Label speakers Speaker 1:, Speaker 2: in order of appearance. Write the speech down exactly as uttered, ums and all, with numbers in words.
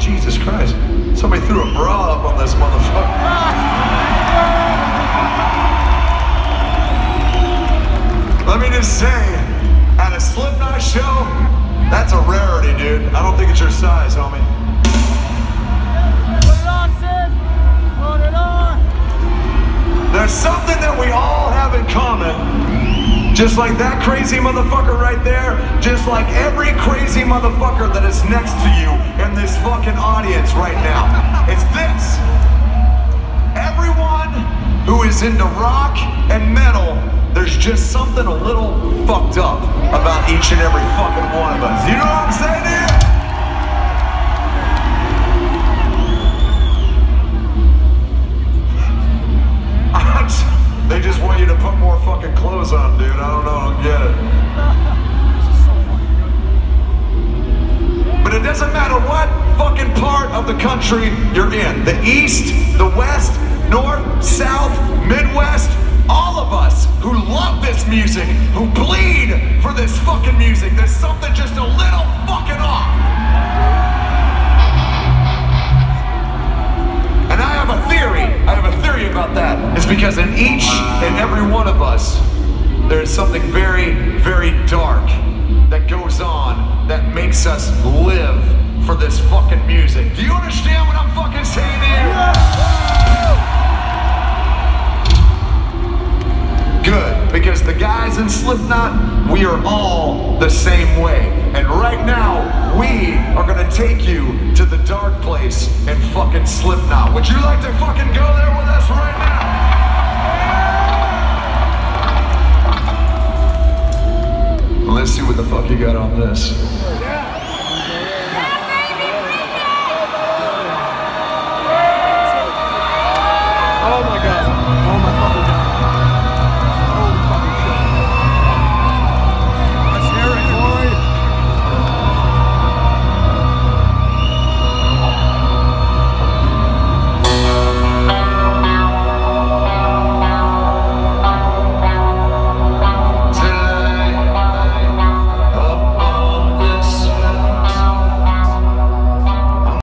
Speaker 1: Jesus Christ. Somebody threw a bra up on this motherfucker. Let me just say, at a Slipknot show, that's a rarity, dude. I don't think it's your size, homie.
Speaker 2: Put it on, Sid. Put it on.
Speaker 1: There's something that we all have in common. Just like that crazy motherfucker right there, just like every crazy motherfucker that is next to you in this fucking audience right now. It's this. Everyone who is into rock and metal, there's just something a little fucked up about each and every fucking one of us. You know what I'm saying here? They just want you to put more fucking clothes on, dude. I don't know, I don't get it. But it doesn't matter what fucking part of the country you're in. The East, the West, North, South, Midwest, all of us who love this music, who bleed for this fucking music, there's something just a little fucking off. And I have a theory, I have a theory about that. It's because in each and every one of us, there's something very, very dark that goes on that makes us live for this fucking music. Do you understand what I'm fucking saying here? Good, because the guys in Slipknot, we are all the same way. And right now, we are gonna take you to the dark place and fucking Slipknot. Would you like to fucking go there with us right now? Let's see what the fuck you got on this.